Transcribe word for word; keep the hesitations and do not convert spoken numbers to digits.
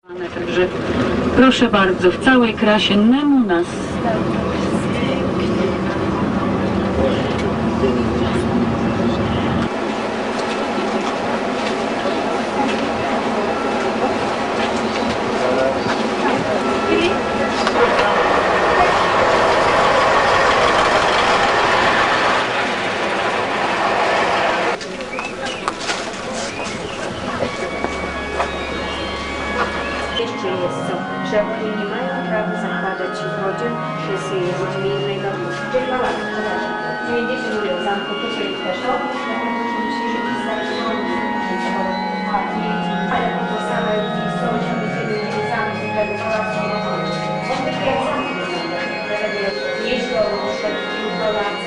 Także proszę bardzo, w całej krasie Nemunas. Jeszcze jest co, że oni nie mają prawa zakładać rodzin z ludźmi innej narodowości. Czyli mama, dziewięćdziesiąt milionów zamków, to się też to, musi się wystarczyć ale po samej historii, będziemy mieli sami z tego prawa. On takie jak sam wygląda. Jeśli on szedł w